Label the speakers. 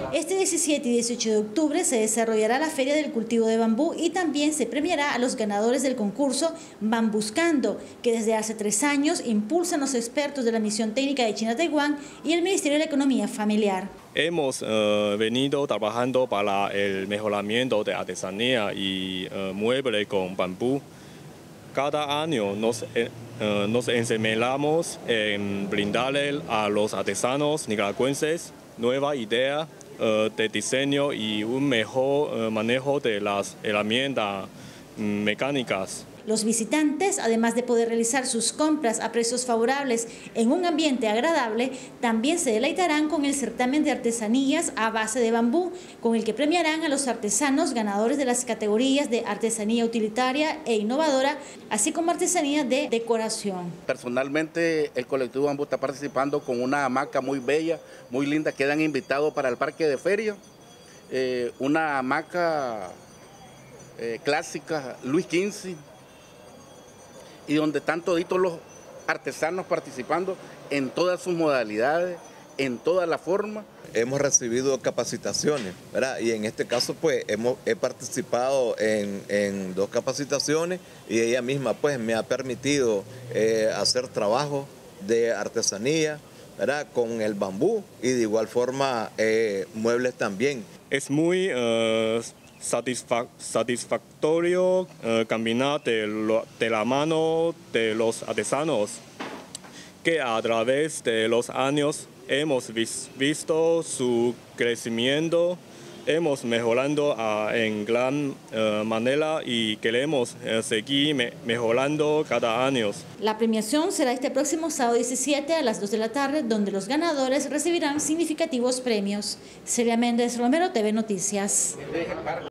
Speaker 1: Este 17 y 18 de octubre se desarrollará la Feria del Cultivo de Bambú y también se premiará a los ganadores del concurso Bambuscando, que desde hace 3 años impulsan los expertos de la Misión Técnica de China-Taiwán y el Ministerio de la Economía Familiar.
Speaker 2: Hemos venido trabajando para el mejoramiento de artesanía y mueble con bambú. Cada año nos esmeramos en brindarle a los artesanos nicaragüenses nueva idea de diseño y un mejor manejo de las herramientas mecánicas.
Speaker 1: Los visitantes, además de poder realizar sus compras a precios favorables en un ambiente agradable, también se deleitarán con el certamen de artesanías a base de bambú, con el que premiarán a los artesanos ganadores de las categorías de artesanía utilitaria e innovadora, así como artesanía de decoración.
Speaker 3: Personalmente, el colectivo Bambú está participando con una hamaca muy bella, muy linda, quedan invitados para el parque de feria, una hamaca clásica Luis XV, y donde están toditos los artesanos participando en todas sus modalidades, en toda la forma.
Speaker 4: Hemos recibido capacitaciones, ¿verdad? Y en este caso pues he participado en 2 capacitaciones y ella misma pues me ha permitido hacer trabajo de artesanía, ¿verdad? Con el bambú y de igual forma muebles también.
Speaker 2: Es muy satisfactorio caminar de la mano de los artesanos, que a través de los años hemos visto su crecimiento, hemos mejorando en gran manera y queremos seguir mejorando cada año.
Speaker 1: La premiación será este próximo sábado 17 a las 2 de la tarde, donde los ganadores recibirán significativos premios. Celia Méndez Romero, TV Noticias.